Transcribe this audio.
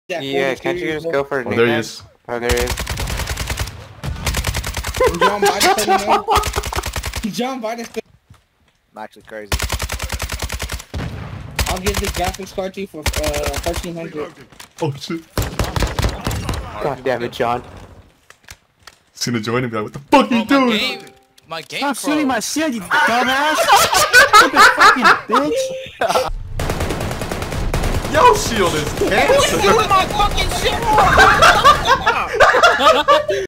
Yeah, can't you just go for a Oh, there he is. Oh, there he is. John Biden. John Biden. I'm actually crazy. I'll give the graphics card to you for 1,300. Oh shit. God damn it, John. He's gonna join and be like, what the fuck you doing? My game Stop shooting my shit, you dumbass! Stupid fucking bitch! Yo, shield is cancer. my fucking shit!